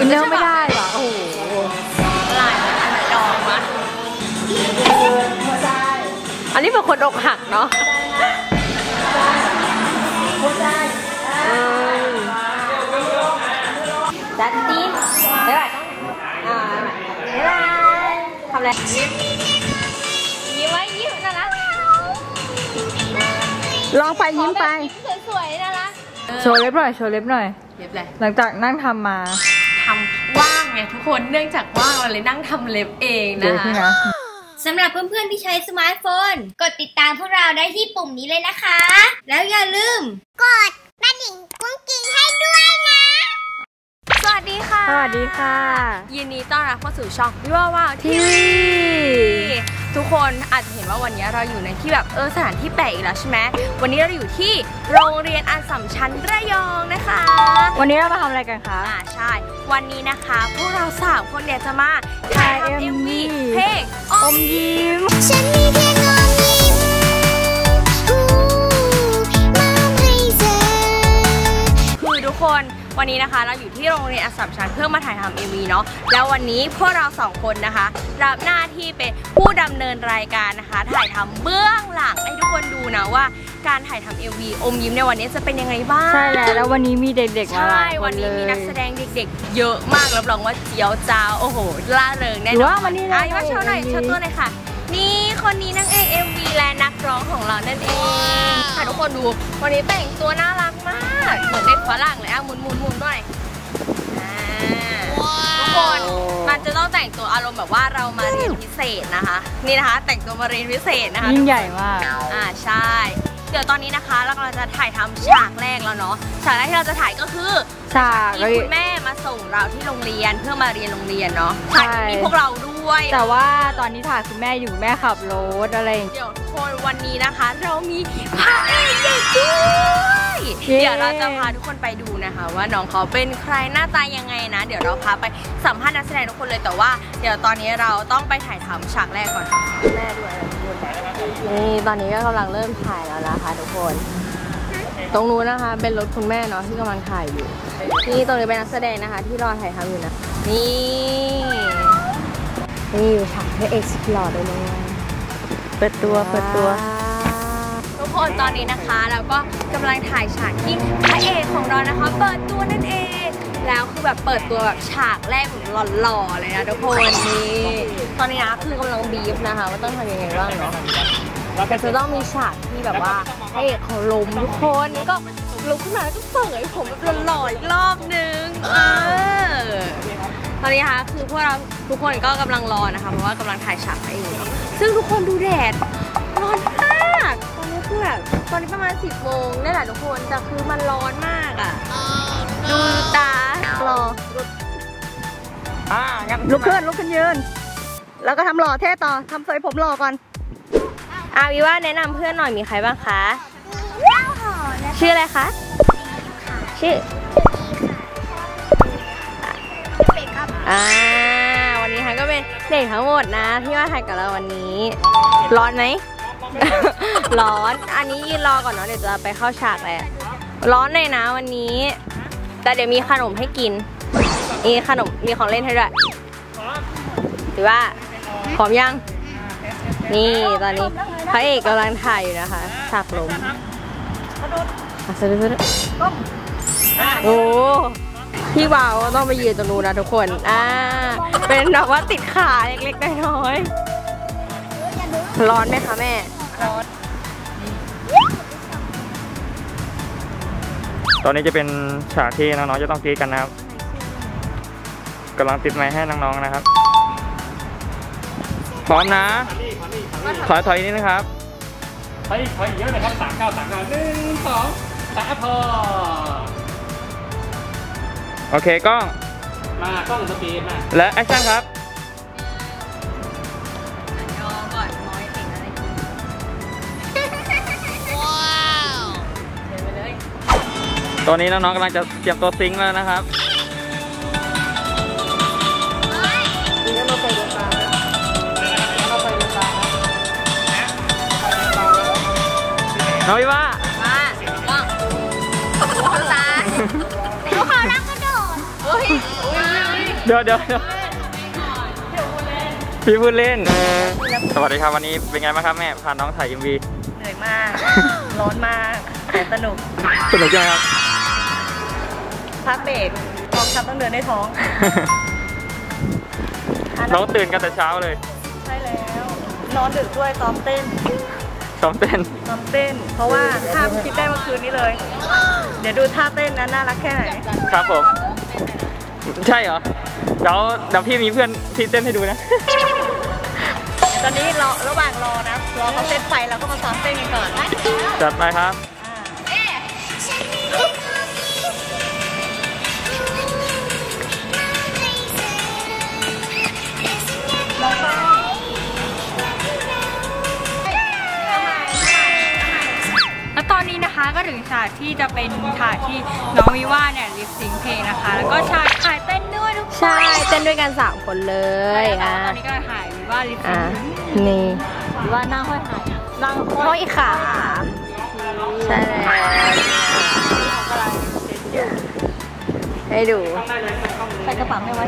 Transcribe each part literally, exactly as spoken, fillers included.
อินเนอร์ไม่ได้หรอโอ้โหลายอันไหนดองวะอันนี้เป็นคนอกหักเนาะจัดตีนเดี๋ยวอ่าเดี๋ยวทำอะไรยิ้มไว้ยิ้มน่ารักลองไปยิ้มไปสวยๆน่ารักโชว์เล็บหน่อยโชว์เล็บหน่อยเล็บอะไรหลังจากนั่งทำมาทำว่างไงทุกคนเนื่องจากว่างเราเลยนั่งทำเล็บเองนะคะสำหรับเพื่อนๆที่ใช้สมาร์ทโฟนกดติดตามพวกเราได้ที่ปุ่มนี้เลยนะคะแล้วอย่าลืมกดกระดิ่งกุ้งกิ้งให้ด้วยนะสวัสดีค่ะสวัสดีค่ะยินดีต้อนรับเข้าสู่ช่องวิวว้าวทีวีทุกคนอาจจะเห็นว่าวันนี้เราอยู่ในที่แบบเออสถานที่แปลกอีกแล้วใช่ไหมวันนี้เราอยู่ที่โรงเรียนอัสสัมชัญระยองนะคะวันนี้เรามาทำอะไรกันคะอ่าใช่วันนี้นะคะพวกเราสามคนเนี่ยจะมาถ่ายเอ็มวีเพลงอมยิ้มฉันมีเพียงอมยิ้มคือทุกคนวันนี้นะคะเราอยู่ที่โรงเรียนอัสสัมชัญเพื่อมาถ่ายทำ เอ็ม วี เนาะแล้ววันนี้พวกเราสองคนนะคะรับหน้าที่เป็นผู้ดำเนินรายการนะคะถ่ายทำเบื้องหลังให้ทุกคนดูนะว่าการถ่ายทำ เอ็ม วี อมยิ้มในวันนี้จะเป็นยังไงบ้างใช่แล้วแล้ววันนี้มีเด็กๆมาหลายคนเลยใช่วันนี้มีนักแสดงเด็กๆเยอะมากรับรองว่าเจียวจ้าวโอ้โหล่าเริงแน่นอนว่าวันนี้อ่ะว่าโชว์หน่อยโชว์ตัวหน่อยค่ะนี่คนนี้นางเอก เอ็ม วี และนักร้องของเรานั่นเองค่ะทุกคนดูวันนี้แต่งตัวน่ารักมากเหมือนเด็กฝรั่งเลยอ่ะหมุนหมุนหมุนหน่อยทุกคนมันจะต้องแต่งตัวอารมณ์แบบว่าเรามาเรียนพิเศษนะคะนี่นะคะแต่งตัวมาเรียนพิเศษนะคะยิ่งใหญ่มากอ่าใช่เดี๋ยวตอนนี้นะคะเรากำลังจะถ่ายทำฉากแรกแล้วเนาะฉากแรกที่เราจะถ่ายก็คือฉากที่คุณแม่มาส่งเราที่โรงเรียนเพื่อมาเรียนโรงเรียนเนาะฉากนี้พวกเราด้วยแต่ว่าตอนนี้ถ่ายคุณแม่อยู่แม่ขับรถอะไรเดี๋ยวทุกคนวันนี้นะคะเรามีพระเอกเด็กด้วยเดี๋ยวเราจะพาทุกคนไปดูนะคะว่าน้องเขาเป็นใครหน้าตายังไงนะเดี๋ยวเราพาไปสัมภาษณ์นักแสดงทุกคนเลยแต่ว่าเดี๋ยวตอนนี้เราต้องไปถ่ายทำฉากแรกก่อนแม่ด้วยนี่ตอนนี้ก็กำลังเริ่มถ่ายแล้วนะคะทุกคนตรงนู้นนะคะเป็นรถคุณแม่เนาะที่กำลังถ่ายอยู่นี่ตรงนี้เป็นนักแสดงนะคะที่รอถ่ายทำอยู่นะนี่นี่อยู่ฉากพระเอกสุดหล่อเลยนะเปิดตัวเปิดตัวทุกคนตอนนี้นะคะเราก็กำลังถ่ายฉากที่พระเอกของเรานะคะเปิดตัวนั่นเองแล้วคือแบบเปิดตัวแบบฉากแรกแบบหล่อๆเลยนะทุกคนนี่ตอนนี้นะคือกำลังบีฟนะคะว่าต้องทำยังไงบ้างเนาะแต่จะต้องมีฉากที่แบบว่าพระเอกเขาล้มทุกคนก็ลุกขึ้นมาแล้วก็เสยผมแบบหล่อๆอีกรอบนึงเออตอนนี้นะคะคือพวกเราทุกคนก็กำลังรอนะคะเพราะว่ากำลังถ่ายฉากให้อยู่ซึ่งทุกคนดูแดดร้อนมากตอนนี้คือแบบตอนนี้ประมาณสิบโมงได้แหละทุกคนแต่คือมันร้อนมากอ่ะดูตารออ่างั้นลุกขึ้นลุกขึ้นยืนแล้วก็ทำหล่อเท่ต่อทำสวยผมหล่อก่อนอาวิว่าแนะนำเพื่อนหน่อยมีใครบ้างคะชื่ออะไรคะชื่ออ่าวันนี้ค่ะก็เป็นเด็กทั้งหมดนะที่มาถ่ายกับเราวันนี้ร้อนไหม ร้อนอันนี้ยืนรอก่อนเนาะเดี๋ยวจะไปเข้าฉากแล้วร้อนเลยนะวันนี้แต่เดี๋ยวมีขนมให้กินมีขนมมีของเล่นให้ด้วยถือว่าพร้อมยังนี่ตอนนี้พระเอกกำลังถ่ายอยู่นะคะฉากลมโอ้พี่วาวต้องไปยืนตรงนู้นนะทุกคนอ่าเป็นแบบว่าติดขาเล็กๆน้อยๆร้อนไหมคะแม่ร้อนตอนนี้จะเป็นฉากที่น้องๆจะต้องกรี๊ดกันนะครับกำลังติดไมค์ให้น้องๆนะครับพร้อมนะถอยถอยนิดนะครับถอยถอยเยอะเลยครับสามเก้าสามเก้าหนึ่งสองสามพอโอเคกล้องมากล้องสปีดมาและแอคชั่นครับตอนนี้น้องๆกำลังจะเตรียมตัวซิงค์แล้วนะครับน้องวิว่ามาว่างว่างตาลูกเขารักกระโดดโอ้ยเดี๋ยวเดี๋ยวเดี๋ยวพี่พูดเล่นสวัสดีครับวันนี้เป็นไงบ้างครับแม่พาน้องถ่าย เอ็ม วีเหนื่อยมากร้อนมากแต่สนุกสนุกจังครับพักเบรกกองทัพต้องเดินได้ท้องน้องตื่นกันแต่เช้าเลยใช่แล้วนอนดึกด้วยซ้อมเต้นซ้อมเต้นซ้อมเต้น เพราะว่าท่าคิดได้เมื่อคืนนี้เลย เดี๋ยวดูท่าเต้นนะน่ารักแค่ไหนครับผมใช่เหรอเดี๋ยวเดี๋ยวพี่มีเพื่อนที่เต้นให้ดูนะตอนนี้รอระหว่างรอนะรอเขาเต้นไฟเราก็มาซ้อมเต้นกันก่อนจัดไปครับแล้วตอนนี้นะคะก็ถึงฉากที่จะเป็นฉากที่น้องวิว่าเนี่ยลิปซิงค์เพลงนะคะ แล้วก็ฉากถ่ายเต้นด้วยทุกคนใช่เต้นด้วยกันสามคนเลยอ่ะตอนนี้ก็ถ่ายวิว่าลิปซิงค์นี่วิว่านั่งห้อยขานั่งห้อยขาใช่แล้วให้ดูใส่กระเป๋าให้ไว้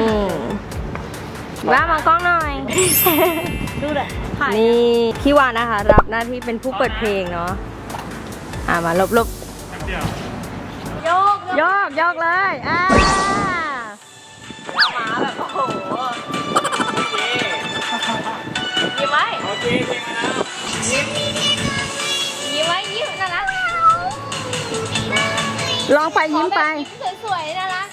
ว่ามากล้องหน่อยดูเลยนี่พี่วานนะคะรับหน้าที่เป็นผู้เปิดเพลงเนาะอ่ามาลบลบโยกโยกโยกเลยอ่าหมาแบบโอ้โหยิ้มไหมโอเคเพลงมาแล้วยิ้มยิ้มไหมยิ้มน่ารักลองไปยิ้มไปสวยๆน่ารัก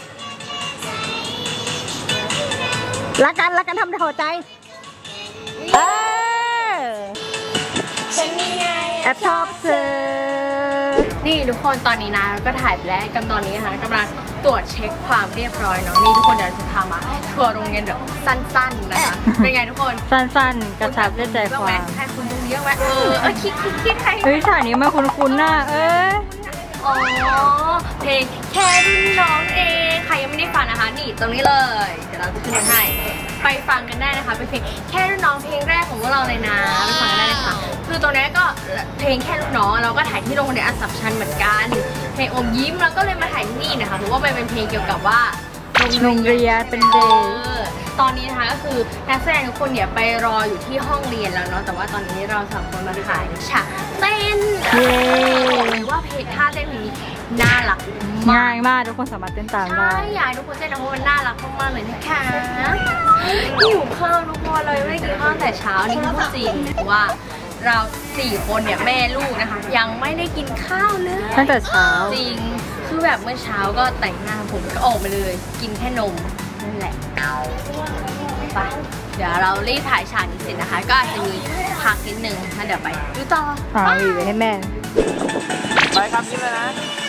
รักกันรักกันทำหัวใจเออฉันนี่ไงแอบชอบเธอนี่ทุกคนตอนนี้นะก็ถ่ายไปแล้วกันตอนนี้นะคะกำลังตรวจเช็คความเรียบร้อยเนาะนี่ทุกคนเดี๋ยวจะพามาทัวร์โรงเรียนแบบสั้นๆนะคะเป็นไงทุกคนสั้นๆกระชับได้ใจความใครคุณดูเยอะไหมเออเออคิดคิดคิดใครเฮ้ยฉากนี้มาคุ้นๆหน้าเอออ๋อเพลงแค่รุ่นน้องเองใครยังไม่ได้ฟังนะคะนี่ตรงนี้เลยเดี๋ยวเราจะขึ้นมาให้ไปฟังกันได้นะคะเป็นเพลงแค่รุ่นน้องเพลงแรกของพวกเราเลยนะไปฟังกันได้เลยค่ะคือตรงนี้ก็เพลงแค่รุ่นน้องเราก็ถ่ายที่โรงเรียนอัสสัมชัญเหมือนกันเพลงอมยิ้มแล้วก็เลยมาถ่ายที่นี่นะคะถือว่ามันเป็นเพลงเกี่ยวกับว่าโรงเรียนเป็นเด็กตอนนี้นะคะก็คือนักแสดงทุกคนเนี่ยไปรออยู่ที่ห้องเรียนแล้วเนาะแต่ว่าตอนนี้เราสองคนมาถ่ายฉากเต้นบอกเลยว่าเพลงท่าเต้นเพลงนี้น่ารักง่ายมากทุกคนสามารถเต้นตามได้ใช่อยากทุกคนเต้นนะเพราะมันน่ารักมากๆเลยนะคะหิวข้าวทุกคนเลยไม่ได้กินข้าวแต่เช้านี่คือพูดจริงว่าเราสี่คนเนี่ยแม่ลูกนะคะยังไม่ได้กินข้าวเลยตั้งแต่เช้าจริงคือแบบเมื่อเช้าก็แต่งหน้าผมก็ออกไปเลยกินแค่นมนั่นแหละไปเดี๋ยวเรารีบถ่ายฉากนี้เสร็จนะคะก็อาจจะมีพักนิดนึงแล้วเดี๋ยวไปดูต่ออ่าวีไปให้แม่ไปครับยิ้มเลยนะ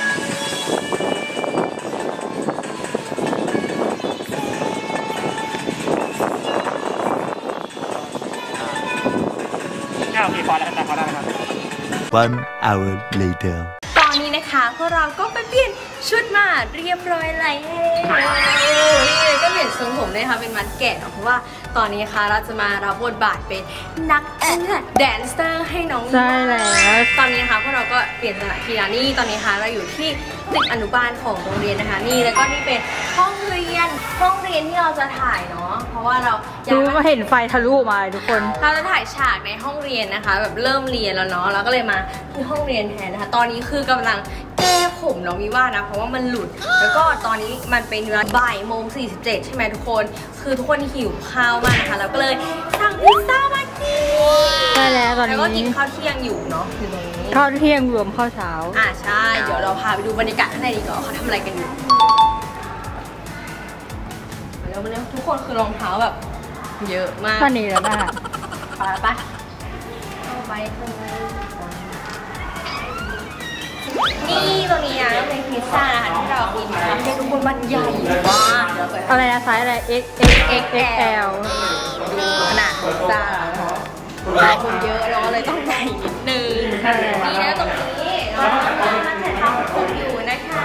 โอเคพอแล้วแต่พอแล้วนะครับ One hour later ตอนนี้นะคะพวกเราก็ไปเปลี่ยนชุดมาเรียบร้อยแล้วนี่ก็เปลี่ยนทรงผมเลยค่ะเป็นมัดแกะเพราะว่าตอนนี้ค่ะเราจะมารับบทบาทเป็นนักแดนเซอร์ให้น้องใช่แล้วตอนนี้นะคะพวกเราก็เปลี่ยนสถานที่แล้วนี่ตอนนี้ค่ะเราอยู่ที่ตึกอนุบาลของโรงเรียนนะคะนี่แล้วก็นี่เป็นห้องเรียนห้องเรียนที่เราจะถ่ายเนาะเพราะว่าเราดูมาเห็นไฟทะลุมาทุกคนเราจะถ่ายฉากในห้องเรียนนะคะแบบเริ่มเรียนแล้วเนาะเราก็เลยมาที่ห้องเรียนแทนนะคะตอนนี้คือกำลังแก้ผมน้องวิว่านะเพราะว่ามันหลุดแล้วก็ตอนนี้มันเป็นเวลาบ่ายโมงสี่สิบเจ็ดใช่ไหมทุกคนคือทุกคนหิวข้าวมากนะคะเราก็เลยสั่งพิซซ่ามากินใช่แล้วตอนนี้แล้วก็กินข้าวเที่ยงอยู่เนาะอยู่ตรงนี้ข้าวเที่ยงรวมข้าวเช้าอ่าใช่เดี๋ยวเราพาไปดูบรรยากาศข้างในดีกว่าเขาทำอะไรกันอยู่แล้วมันทุกคนคือรองเท้าแบบเยอะมากตอนนี้แล้วนะไปไปเข้าไปเลยนี่ตัวนี้นะเป็นพิซซ่านะคะที่เรากินนะคะให้ทุกคนมันใหญ่มากอะไรนะไซส์อะไร X X X L ดูขนาดพิซซ่าแล้วคนเยอะเนาะเลยต้องใหญ่นิดนึงนี่นะตรงนี้เรากำลังถ่ายทำผมอยู่นะคะ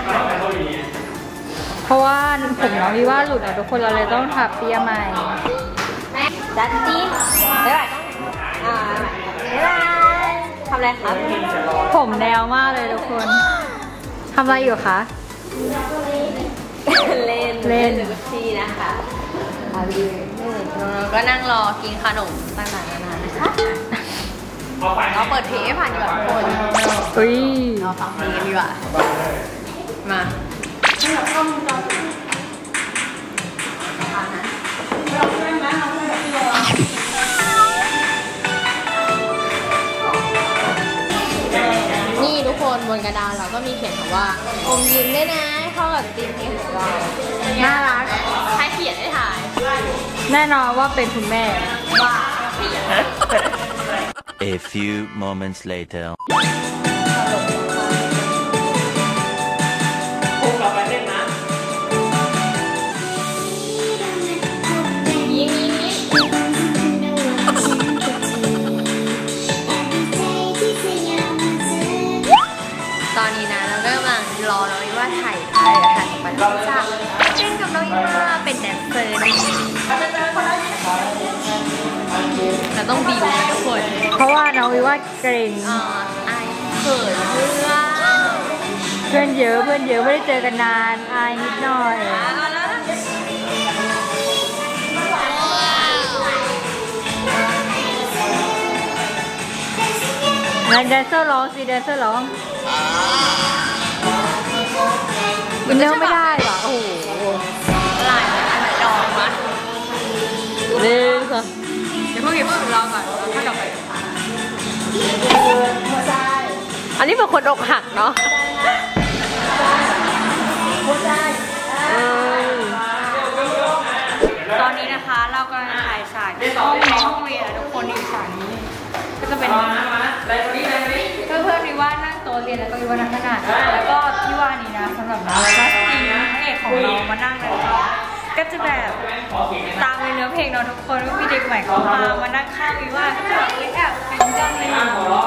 เพราะว่าผมน้องวิว่าหลุดอ่ะทุกคนเราเลยต้องถักเปียใหม่จัดจีบ๊ายบายอ่าบ๊ายบายทำอะไรครับผมแนวมากเลยทุกคนทำอะไรอยู่คะเล่นเล่นหรือกุชชี่นะคะอาบีน้องๆก็นั่งรอกินขนมต่างๆนานานะคะเราเปิดเพลงให้ผ่านดีกว่าทุกคนอุ้ยเราฟังเพลงกันดีกว่ามานี่ทุกคนบนกระดานเราก็มีเขียนคำว่าอมยิ้มด้วยนะเข้ากับตีมเพลงของเราน่ารักใครเขียนให้ถ่ายแน่นอนว่าเป็นคุณแม่ว่าเขียน A few moments later. พุ่งกลับไปเล่นนะยิ้มยิ้มยิ้มตอนนี้นะเราก็กำลังรอน้องอีว่าถ่ายถ่ายถ่ายออกมาแล้วจ้าเล่นกับน้องอีว่าเป็นแดนเซอร์นี่เราต้องบิวนะทุกคนเพราะว่าน้องวิว่าเกรงอ่าไอเขินเพื่อนเพื่อนเยอะเพื่อนเยอะไม่ได้เจอกันนานอายนิดหน่อยเอาแล้วแดนเซอร์ร้องสิแดนเซอร์ร้องมันเนื้อไม่ได้ว่ะโอ้โหหลายอันไหนดอกมาเร็วค่ะเดี๋ยวพวกเดี๋ยวพวกรอก่อนถ้าดอกไปอันนี้เป็นคนอกหักเนาะตอนนี้นะคะเรากำลังถ่ายฉากที่ห้องในห้องเรียนทุกคนในฉากนี้ก็จะเป็นเพื่อนเพื่อนวิว่านั่งโต๊ะเรียนแล้วก็วิว่านั่งขนาดแล้วก็พี่ว่านี่นะสำหรับน้องรัสตินพระเอกของเรามานั่งนะคะก็จะแบบตามในเนื้อเพลงเนาะทุกคนก็มีเด็กใหม่เข้ามามานั่งข้างวิว่าก็จะแบบแอบฟินจังเลย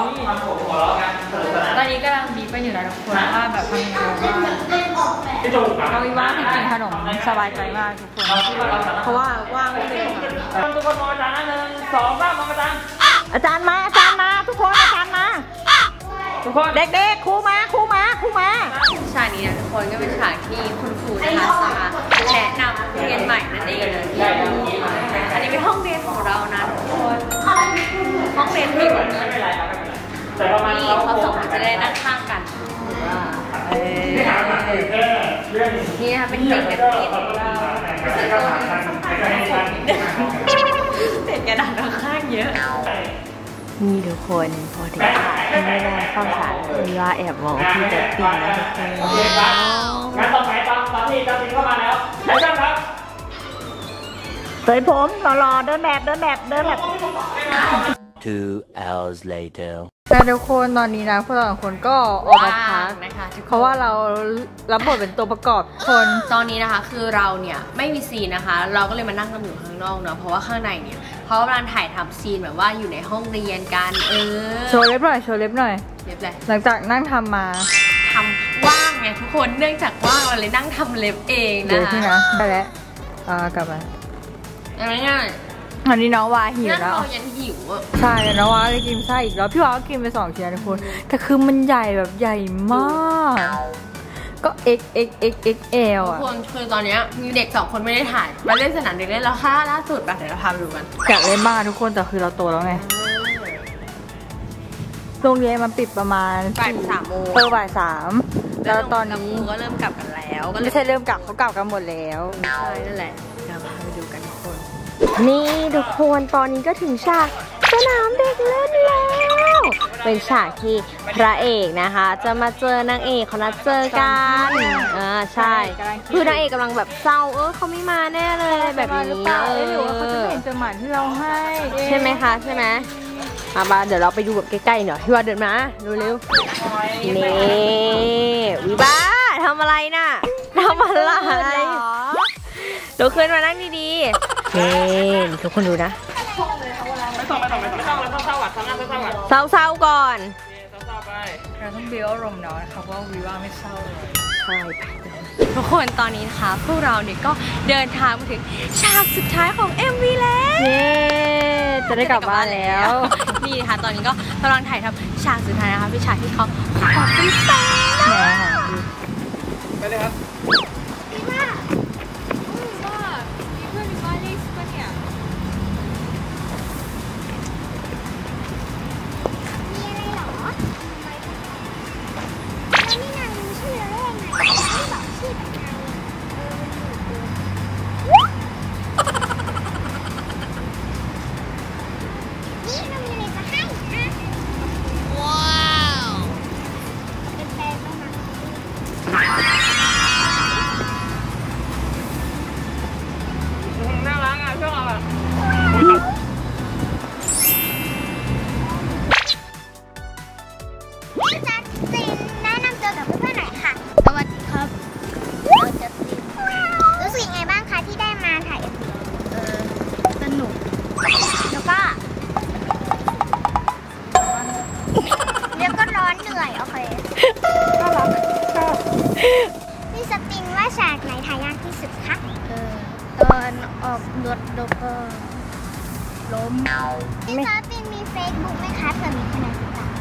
ตอนนี้กำลังบีบไปอยู่นะทุกคนว่าแบบทำยังไงเราวิว่าคือกินขนมสบายใจมากทุกคนเพราะว่าว่างไม่เลยค่ะทุกคนมองอาจารย์นะหนึ่งสองสามมองอาจารย์อาจารย์มาอาจารย์มาทุกคนอาจารย์มาทุกคนเด็กๆครูมาครูมาครูมาฉากนี้นะทุกคนก็เป็นฉากที่คุณครูนะคะจะมาแนะนำเรียนใหม่นั่นเองนะที่อันนี้เป็นห้องเรียนของเรานะทุกคนห้องเรียนที่แบบนี้แต่ประมาณนี่เขาสองคนจะได้นั่งข้างกันเออนี่นะคะเป็นเด็กนักเรียนของเราเด็กกระดาษข้างเยอะนี่ทุกคนพอถึงที่ไม่ได้เข้าฉากมีว่าแอบมองที่เด็กปีนนะทุกคนงานต่อไปตอนตอนที่ตอนนี้เข้ามาแล้วใช่ไหมครับเสยผมรอๆเดินแบบเดินแบบเดินแบบ Two hours later. แต่ทุกคนตอนนี้นะพวกเราสองคนก็ออกมาพักนะคะเพราะว่าเรารับบทเป็นตัวประกอบคนตอนนี้นะคะคือเราเนี่ยไม่มีซีนนะคะ เราก็เลยมานั่งกันอยู่ข้างนอกเนาะเพราะว่าข้างในเนี่ยเพราะว่าเราถ่ายทำซีนแบบว่าอยู่ในห้องเรียนกันเออโชว์เล็บหน่อยโชว์เล็บหน่อยเล็บเลยหลังจากนั่งทำมาทำว่างไงทุกคนเนื่องจากว่างเราเลยนั่งทำเล็บเองเดี๋ยวนะที่คะนะได้แล้วอ่ากลับมาง่ายอันนี้น้องวาหิๆวนั่งแล้วรอยันหิวอ่ะใช่แล้วน้องวาเลยกินไส้อีกแล้วพี่วาก็กินไปสองชิ้นนะทุกคนแต่คือมันใหญ่แบบใหญ่มากก็ x x x x l ทุกอ่ะคนคือตอนเนี้ยมีเด็กสองคนไม่ได้ถ่ายมาเล่นสนามเด็กเล่นแล้วค่ะล่าสุดป่ะเดี๋ยวเราพาไปดูกันอยากเล่นมากทุกคนแต่คือเราโตแล้วไงโรงเรียนมันปิดประมาณบ่ายสามโมงเออบ่ายสามแล้วตอนนี้ครูก็เริ่มกลับกันแล้วก็เลยไม่ใช่เริ่มกลับเขากลับกันหมดแล้วใช่นั่นแหละเดี๋ยวพาไปดูกันทุกคนนี่ทุกคนตอนนี้ก็ถึงฉากสนามเด็กเล่นแล้วเป็นฉากที่พระเอกนะคะ จะมาเจอนางเอกเขานัดเจอกันอ่าใช่คือนางเอกกำลังแบบเศร้าเออเขาไม่มาแน่เลยอะไรแบบนี้หรือเปล่าเอ๊ะหรือว่าเขาจะไม่เห็นจดหมายที่เราให้ใช่ไหมคะใช่ไหมมาบ้าเดี๋ยวเราไปดูแบบใกล้ๆหน่อยพี่ว่าเดินมาดูเร็วนี่วิบ้าทำอะไรน่ะทำอะไรลุกขึ้นมานั่งดีๆเฮ้ยทุกคนดูนะไม่ต้องไม่ต้องไม่ต้องไม่ต้องเลยเศร้าๆอ่ะทำงานเศร้าๆอ่ะเศร้าๆก่อนเศร้าๆไปเราต้องเบียร์อารมณ์เนาะนะคะว่าวีว่าไม่เศร้าเลยใช่ทุกคนตอนนี้นะคะพวกเราเนี่ยก็เดินทางมาถึงฉากสุดท้ายของ เอ็ม วี แล้วเย้จะได้กลับบ้านแล้วนี่นะคะตอนนี้ก็กำลังถ่ายทำฉากสุดท้ายนะคะเป็นฉากที่เขาขอเป็นแฟนนะไปเลยครับพี่ว่าคะเออตอนออกรถแล้วก็ล้มพี่ซอสเป็นมีเฟซบุ๊กไหมคะเผื่อมีคนอยากติดตาม